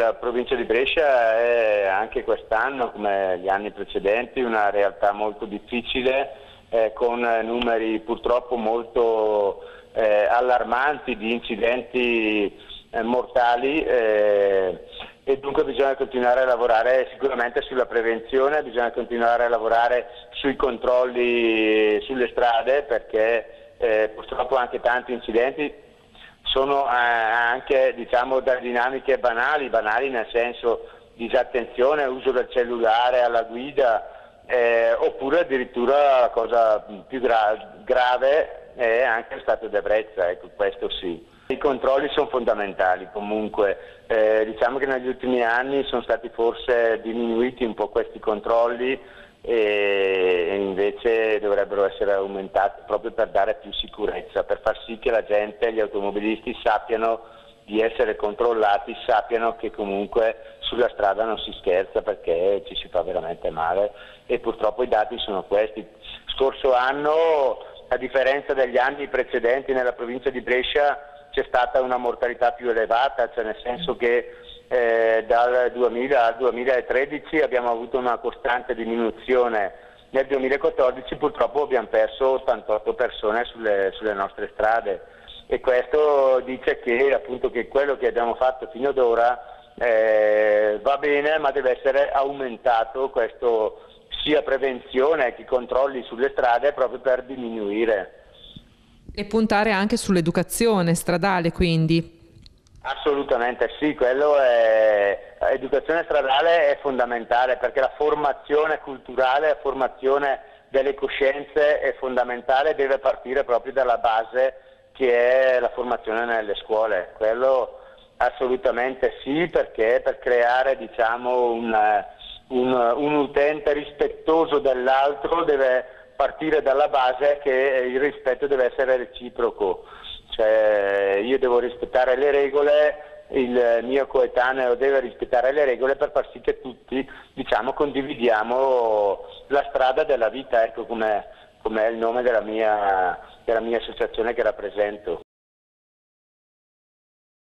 La provincia di Brescia è anche quest'anno, come gli anni precedenti, una realtà molto difficile, con numeri purtroppo molto allarmanti di incidenti mortali, e dunque bisogna continuare a lavorare sicuramente sulla prevenzione, bisogna continuare a lavorare sui controlli sulle strade, perché purtroppo anche tanti incidenti sono anche, diciamo, da dinamiche banali nel senso disattenzione, uso del cellulare alla guida, oppure addirittura la cosa più grave è anche il stato di ebbrezza, ecco, questo sì. I controlli sono fondamentali comunque, diciamo che negli ultimi anni sono stati forse diminuiti un po' questi controlli, e invece dovrebbero essere aumentati proprio per dare più sicurezza, per far sì che la gente, gli automobilisti sappiano di essere controllati, sappiano che comunque sulla strada non si scherza, perché ci si fa veramente male, e purtroppo i dati sono questi. Scorso anno, a differenza degli anni precedenti, nella provincia di Brescia c'è stata una mortalità più elevata, cioè nel senso che dal 2000 al 2013 abbiamo avuto una costante diminuzione. Nel 2014 purtroppo abbiamo perso 88 persone sulle nostre strade, e questo dice che appunto che quello che abbiamo fatto fino ad ora va bene, ma deve essere aumentato, questo sia prevenzione che controlli sulle strade, proprio per diminuire. E puntare anche sull'educazione stradale, quindi. Assolutamente sì, educazione stradale è fondamentale, perché la formazione culturale, la formazione delle coscienze è fondamentale, deve partire proprio dalla base, che è la formazione nelle scuole. Quello assolutamente sì, perché per creare, diciamo, un utente rispettoso dell'altro deve partire dalla base che il rispetto deve essere reciproco. Cioè, io devo rispettare le regole, il mio coetaneo deve rispettare le regole, per far sì che tutti, diciamo, condividiamo la strada della vita, ecco, come è il nome della mia associazione che rappresento.